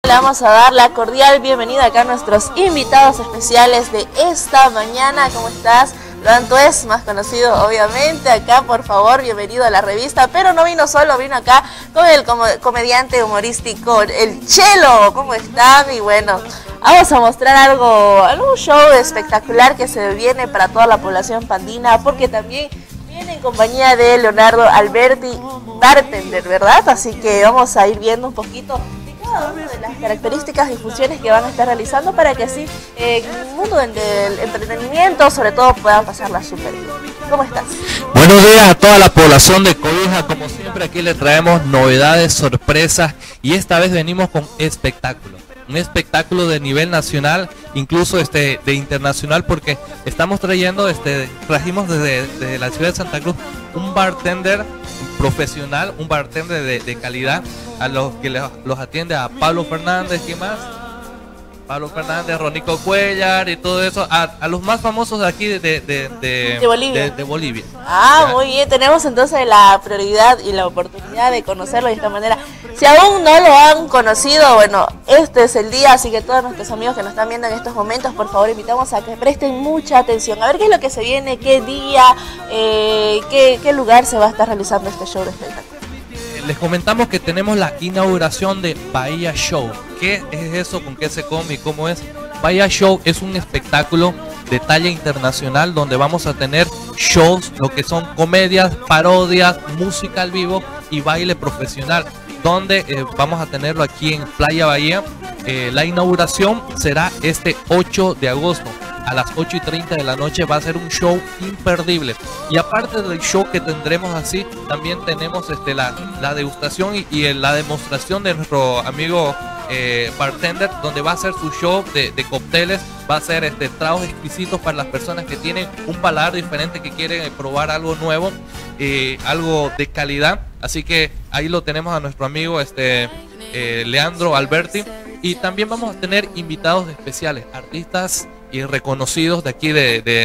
Le vamos a dar la cordial bienvenida acá a nuestros invitados especiales de esta mañana. ¿Cómo estás? Leandro es más conocido obviamente acá, por favor, bienvenido a la revista, pero no vino solo, vino acá con el comediante humorístico, el Chelo. ¿Cómo están? Y bueno, vamos a mostrar algún show espectacular que se viene para toda la población pandina, porque también viene en compañía de Leonardo Alberti, bartender, ¿verdad? Así que vamos a ir viendo un poquito una de las características y funciones que van a estar realizando para que así en el mundo del entretenimiento sobre todo puedan pasarla súper bien. ¿Cómo estás? Buenos días a toda la población de Cobija. Como siempre aquí le traemos novedades, sorpresas y esta vez venimos con espectáculo. Un espectáculo de nivel nacional, incluso de internacional, porque estamos trajimos desde la ciudad de Santa Cruz un bartender profesional, un bartender de calidad, a los que los atiende a Pablo Fernández, ¿qué más? Pablo Fernández, Ronico Cuellar y todo eso, a los más famosos de aquí de Bolivia. De Bolivia. Ah, muy bien, tenemos entonces la prioridad y la oportunidad de conocerlo de esta manera. Si aún no lo han conocido, bueno, este es el día, así que todos nuestros amigos que nos están viendo en estos momentos, por favor, invitamos a que presten mucha atención. A ver qué es lo que se viene, qué día, qué lugar se va a estar realizando este show de espectáculo. Les comentamos que tenemos la inauguración de Bahía Show. ¿Qué es eso? ¿Con qué se come y cómo es? Bahía Show es un espectáculo de talla internacional donde vamos a tener shows, lo que son comedias, parodias, música al vivo y baile profesional, donde vamos a tenerlo aquí en Playa Bahía. La inauguración será este 8 de agosto. A las 8:30 de la noche va a ser un show imperdible. Y aparte del show que tendremos así, también tenemos la degustación y la demostración de nuestro amigo bartender, donde va a ser su show de cócteles. Va a ser tragos exquisitos para las personas que tienen un paladar diferente, que quieren probar algo nuevo, algo de calidad. Así que ahí lo tenemos a nuestro amigo Leandro Alberti. Y también vamos a tener invitados especiales, artistas y reconocidos de aquí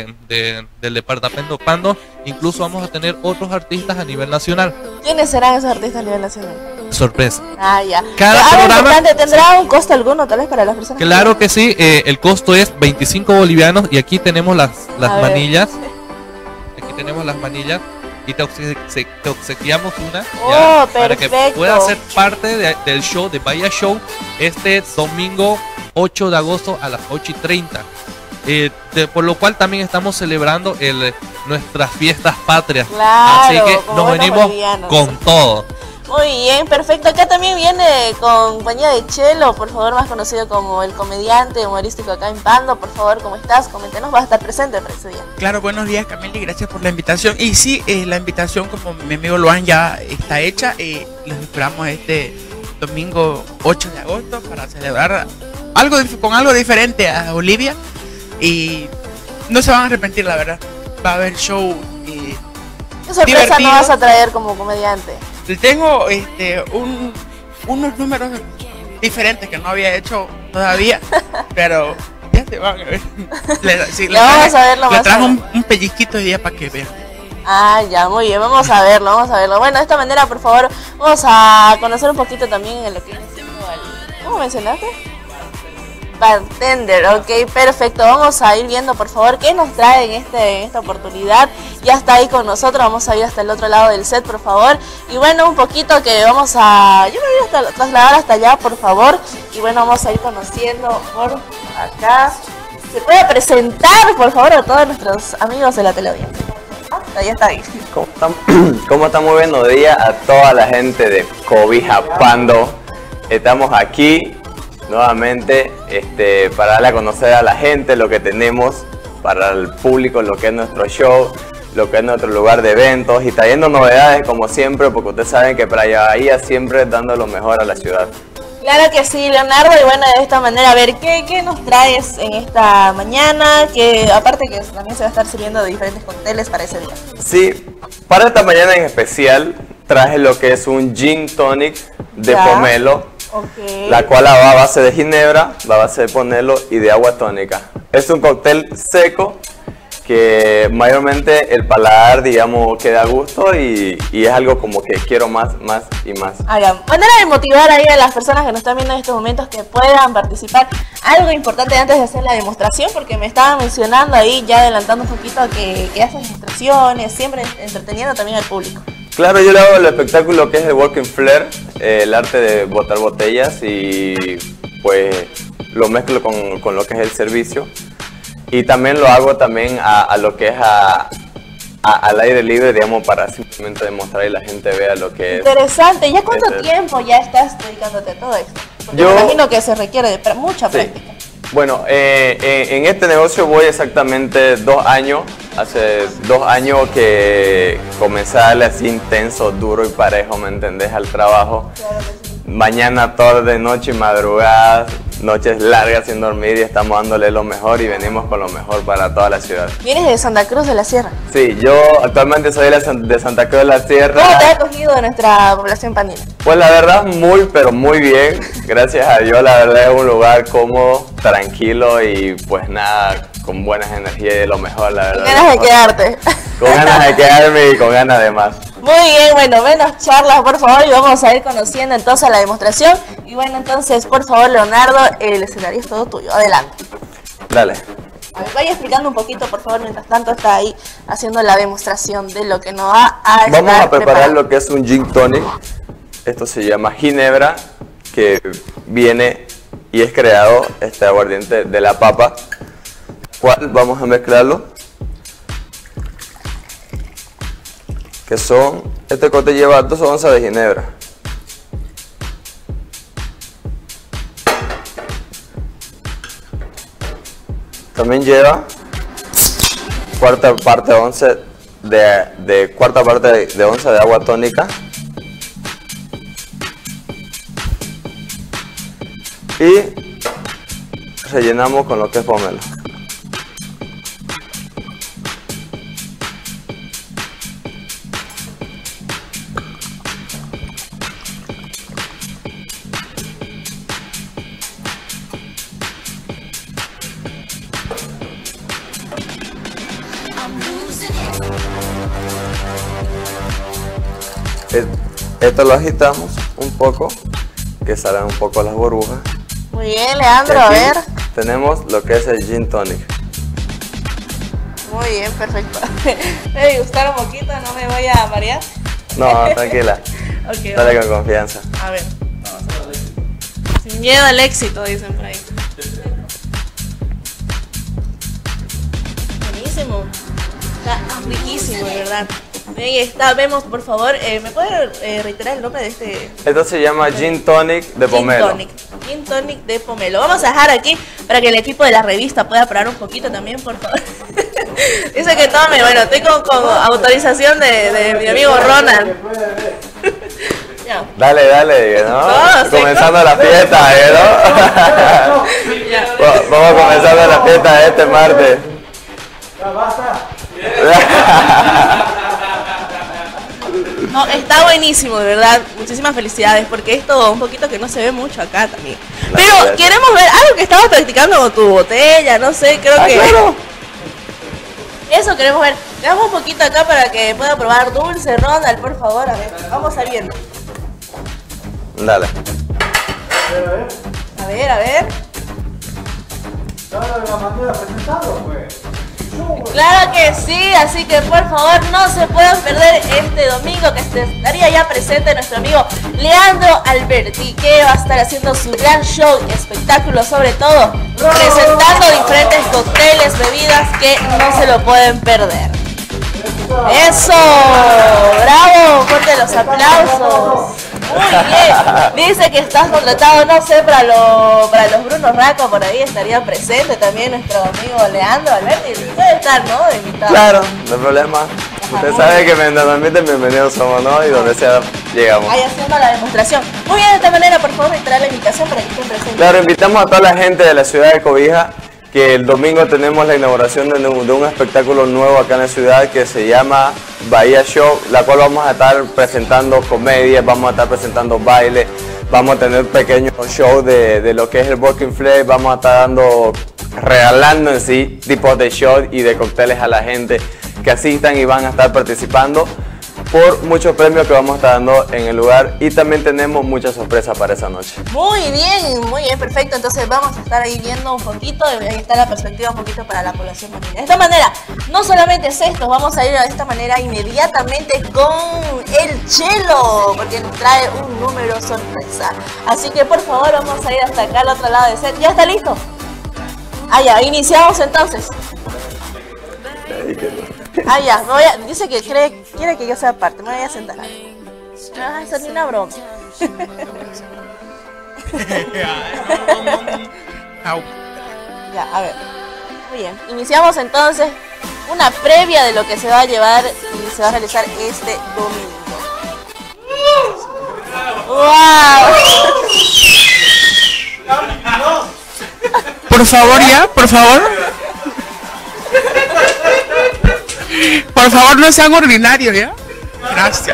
del departamento Pando. Incluso vamos a tener otros artistas a nivel nacional. ¿Quiénes serán esos artistas a nivel nacional? Sorpresa. Ah, ya. Cada programa ¿tendrá un costo alguno tal vez para las personas? Claro que sí, el costo es 25 bolivianos y aquí tenemos las manillas. Aquí tenemos las manillas y te obsequiamos una para que puedas ser parte del show de Bahía Show este domingo 8 de agosto a las 8:30. Por lo cual también estamos celebrando nuestras fiestas patrias. Claro, así que nos venimos con todo. Muy bien, perfecto. Acá también viene compañía de Chelo, por favor, más conocido como el comediante humorístico acá en Pando. Por favor, ¿cómo estás? Coméntenos, vas a estar presente para ese día. Claro, buenos días, Camila, y gracias por la invitación. Y sí, la invitación, como mi amigo Luan, ya está hecha. Los esperamos este domingo 8 de agosto para celebrar con algo diferente a Bolivia. Y no se van a arrepentir, la verdad. Va a haber show ¿Qué sorpresa divertido. nos vas a traer como comediante? Tengo unos números diferentes que no había hecho todavía, pero ya se van a ver. Vamos a verlo. Le trajo un pellizquito de día para que vean. Ah, ya, muy bien, vamos a verlo, vamos a verlo. Bueno, de esta manera, por favor, vamos a conocer un poquito también en lo que viene siendo ¿cómo mencionaste? Bartender, ok, perfecto. Vamos a ir viendo, por favor, qué nos trae en esta oportunidad. Ya está ahí con nosotros, vamos a ir hasta el otro lado del set, por favor. Y bueno, un poquito que yo me voy a trasladar hasta allá, por favor. Y bueno, vamos a ir conociendo por acá. ¿Se puede presentar, por favor, a todos nuestros amigos de la teleaudiencia? Ahí está ahí. ¿Cómo están? Muy buenos días a toda la gente de Cobija Pando. Estamos aquí nuevamente para darle a conocer a la gente lo que tenemos para el público, lo que es nuestro show, lo que es nuestro lugar de eventos y trayendo novedades como siempre, porque ustedes saben que Playa Bahía siempre dando lo mejor a la ciudad. Claro que sí, Leonardo, y bueno, de esta manera, a ver, ¿qué nos traes en esta mañana? Que aparte que también se va a estar sirviendo de diferentes cócteles para ese día. Sí, para esta mañana en especial traje lo que es un gin tonic de pomelo. Okay. La cual va a base de ginebra, va a base de pomelo y de agua tónica. Es un cóctel seco que mayormente el paladar, digamos, queda a gusto y es algo como que quiero más y más. Manera de motivar ahí a las personas que nos están viendo en estos momentos que puedan participar. Algo importante antes de hacer la demostración, porque me estaban mencionando ahí, ya adelantando un poquito, que hacen demostraciones, siempre entreteniendo también al público. Claro, yo le hago el espectáculo que es el Walking Flair, el arte de botar botellas, y pues lo mezclo con lo que es el servicio. Y también lo hago también a lo que es al aire libre, digamos, para simplemente demostrar y la gente vea lo que es. Interesante. ¿Ya cuánto tiempo ya estás dedicándote a todo esto? Porque me imagino que se requiere de mucha práctica. Bueno, en este negocio voy exactamente 2 años. Hace 2 años que comencé a darle así intenso, duro y parejo, ¿me entendés? Al trabajo. Claro que sí. Mañana, tarde, noche y madrugada, noches largas sin dormir, y estamos dándole lo mejor y venimos con lo mejor para toda la ciudad. ¿Vienes de Santa Cruz de la Sierra? Sí, yo actualmente soy de Santa Cruz de la Sierra. ¿Cómo te ha acogido de nuestra población pandina? Pues la verdad, pero muy bien. Gracias a Dios, la verdad es un lugar cómodo, tranquilo y pues nada, con buenas energías y de lo mejor, la verdad. Con ganas de quedarte. Con ganas de quedarme y con ganas de más. Muy bien, bueno, menos charlas, por favor, y vamos a ir conociendo entonces la demostración. Y bueno, entonces, por favor, Leonardo, el escenario es todo tuyo. Adelante. Dale. A ver, vaya explicando un poquito, por favor, mientras tanto está ahí haciendo la demostración de lo que nos va a estar Vamos a preparar preparando. lo que es un gin tonic. Esto se llama ginebra, que viene y es creado este aguardiente de la papa. ¿Cuál? Vamos a mezclarlo. Que son, este cote lleva 2 onzas de ginebra. También lleva cuarta parte de onza de agua tónica. Y rellenamos con lo que es pomelo. Esto lo agitamos un poco, que salgan un poco las burbujas. Muy bien, Leandro, a Aquí ver. tenemos lo que es el gin tonic. Muy bien, perfecto. Me debe gustar un poquito, no me voy a marear. No, tranquila. Ok, Dale con confianza. a ver. Sin miedo al éxito, dicen por ahí. Buenísimo. Está riquísimo, de verdad. Ahí está, vemos, por favor, ¿me puede reiterar el nombre de este? Esto se llama gin tonic de pomelo. Gin tonic de pomelo. Vamos a dejar aquí para que el equipo de la revista pueda probar un poquito también, por favor. Dice que tome, bueno, estoy con autorización de mi amigo Ronald. Ya. Dale, ¿no? No, sí, Comenzando la fiesta, ¿no? Ya. Vamos comenzando la fiesta de este martes. No, está buenísimo, de verdad. Muchísimas felicidades, porque esto un poquito que no se ve mucho acá también. Pero Gracias. queremos ver algo que estabas practicando con tu botella, no sé, creo que... Claro. Eso queremos ver. Le damos un poquito acá para que pueda probar dulce, Ronald, por favor, a ver. Vamos a ir viendo. Dale. A ver, a ver. Claro que sí, así que por favor no se puedan perder este domingo, que estaría ya presente nuestro amigo Leandro Alberti, que va a estar haciendo su gran show y espectáculo, sobre todo presentando diferentes cócteles, bebidas que no se lo pueden perder. ¡Eso! ¡Bravo! Fuerte los aplausos. Muy bien. Dice que estás contratado, no sé, para los Brunos Raco, por ahí estaría presente también nuestro amigo Leandro Alberti. Puede estar, ¿no? De invitado. Claro, no hay problema. Usted sabe que normalmente bienvenidos somos, ¿no? Y donde sea llegamos. Ahí haciendo la demostración. Muy bien, de esta manera, por favor, reiterar la invitación para que estén presentes. Claro, invitamos a toda la gente de la ciudad de Cobija, que el domingo tenemos la inauguración de un espectáculo nuevo acá en la ciudad que se llama Bahía Show, la cual vamos a estar presentando comedias, vamos a estar presentando baile, vamos a tener pequeños shows de lo que es el Walking Flair, vamos a estar dando regalando en sí tipos de shot y de cócteles a la gente que asistan y van a estar participando por muchos premios que vamos a estar dando en el lugar, y también tenemos muchas sorpresas para esa noche. Muy bien, perfecto. Entonces vamos a estar ahí viendo un poquito, ahí está la perspectiva un poquito para la población marina. De esta manera, no solamente es esto, vamos a ir de esta manera inmediatamente con el Chelo, porque nos trae un número sorpresa. Así que por favor vamos a ir hasta acá al otro lado del set. ¿Ya está listo? Ah, ya, iniciamos entonces. Ah, ya, dice que quiere que yo sea parte, me voy a sentar. Ah, eso ni una broma. Ya, a ver. Muy bien, iniciamos entonces una previa de lo que se va a llevar y se va a realizar este domingo. ¡Wow! Por favor, ya, por favor. Por favor, no sean ordinarios, ¿ya? Gracias.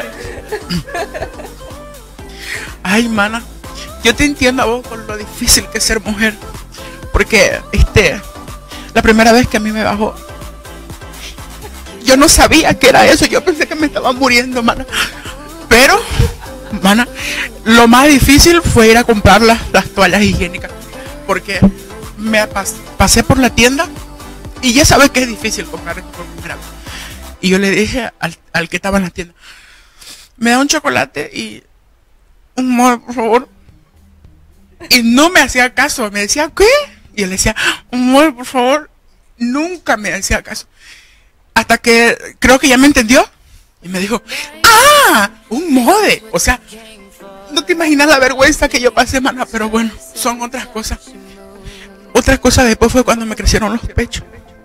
Ay, mana, yo te entiendo a vos con lo difícil que es ser mujer. Porque, la primera vez que a mí me bajó, yo no sabía que era eso. Yo pensé que me estaba muriendo, mana. Pero, mana, lo más difícil fue ir a comprar las toallas higiénicas. Porque me pasé por la tienda y ya sabes que es difícil comprar esto por primera vez. Y yo le dije al que estaba en la tienda, me da un chocolate y un modo, por favor. Y no me hacía caso, me decía, ¿qué? Y él decía, un modo, por favor. Nunca me hacía caso. Hasta que creo que ya me entendió. Y me dijo, ¡ah! Un mode. O sea, no te imaginas la vergüenza que yo pasé, mana. Pero bueno, son otras cosas. Otra cosa después fue cuando me crecieron los pechos.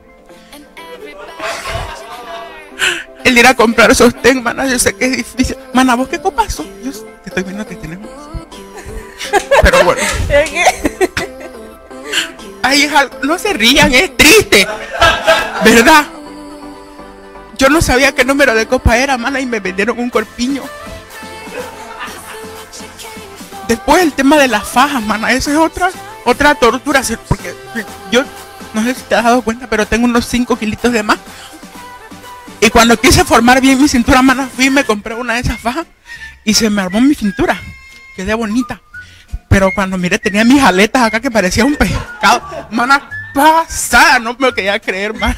El ir a comprar sostén, mana, yo sé que es difícil. Mana, ¿vos qué copas sos? Yo te estoy viendo que tenemos. Pero bueno. Ay, no se rían, es triste. ¿Verdad? Yo no sabía qué número de copa era, mana, y me vendieron un corpiño. Después el tema de las fajas, mana, eso es otra tortura. Porque yo, no sé si te has dado cuenta, pero tengo unos 5 kilitos de más. Y cuando quise formar bien mi cintura, mana, fui y me compré una de esas fajas y se me armó mi cintura. Quedé bonita. Pero cuando miré, tenía mis aletas acá que parecía un pescado. Mana, pasada, no me lo quería creer, mana.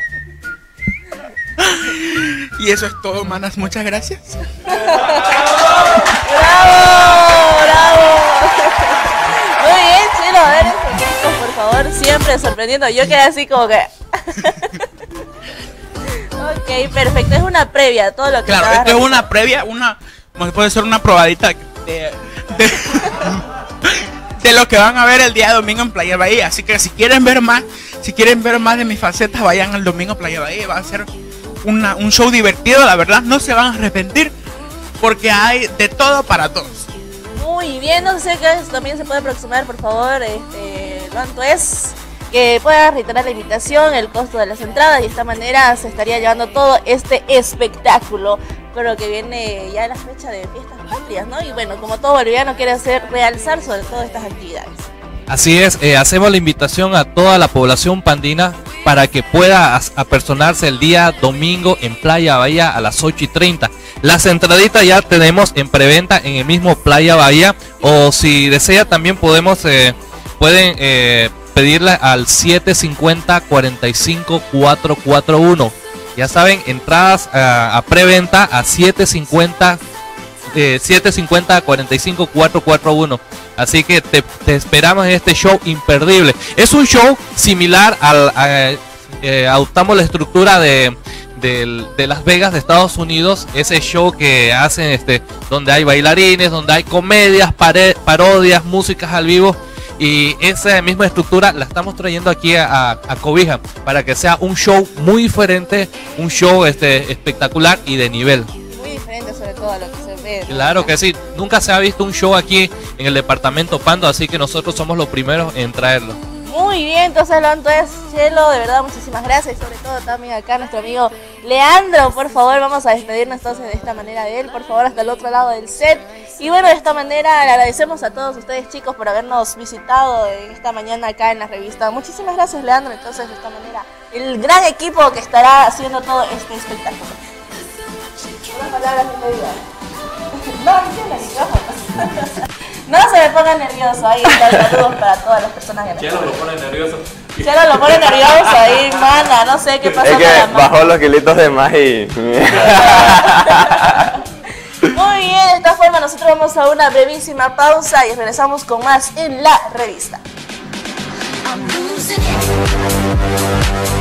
Y eso es todo, manas. Muchas gracias. ¡Bravo! Muy bien, Chelo, a ver, por favor, siempre sorprendiendo. Yo quedé así como que... Ok, perfecto, es una previa, todo lo que... Claro, esto es una previa, puede ser una probadita de lo que van a ver el día de domingo en Playa Bahía. Así que si quieren ver más de mis facetas, vayan el domingo a Playa Bahía. Va a ser un show divertido, la verdad, no se van a arrepentir, porque hay de todo para todos. Muy bien, no sé qué también se puede aproximar, por favor, cuánto es, que pueda reiterar la invitación, el costo de las entradas, y de esta manera se estaría llevando todo este espectáculo, pero que viene ya la fecha de fiestas patrias, ¿no? Y bueno, como todo boliviano quiere realzar sobre todo estas actividades. Así es, hacemos la invitación a toda la población pandina para que pueda apersonarse el día domingo en Playa Bahía a las 8:30. Las entraditas ya tenemos en preventa en el mismo Playa Bahía, o si desea también pueden pedirla al 750-45-441. Ya saben, entradas a preventa a 750-45-441. Así que te esperamos en este show imperdible. Es un show similar adoptamos la estructura de Las Vegas de Estados Unidos. Ese show que hacen donde hay bailarines, donde hay comedias, parodias, músicas al vivo. Y esa misma estructura la estamos trayendo aquí a Cobija para que sea un show muy diferente, un show espectacular y de nivel. Muy diferente sobre todo a lo que se ve. Claro que sí, nunca se ha visto un show aquí en el departamento Pando, así que nosotros somos los primeros en traerlo. Muy bien, entonces Chelo, de verdad muchísimas gracias, y sobre todo también acá nuestro amigo Leandro, por favor, vamos a despedirnos entonces de esta manera de él, por favor, hasta el otro lado del set, Y bueno, de esta manera le agradecemos a todos ustedes, chicos, por habernos visitado en esta mañana acá en la revista. Muchísimas gracias, Leandro. Entonces, de esta manera, el gran equipo que estará haciendo todo este espectáculo. Unas palabras que te digan. No se me ponga nervioso. Ahí está, saludos para todas las personas que nos Chelo lo pone nervioso. Chelo lo pone nervioso ahí, mana. No sé qué pasa. Es que bajó los kilitos de más y... Muy bien, de esta forma nosotros vamos a una brevísima pausa y regresamos con más en la revista. I'm losing it.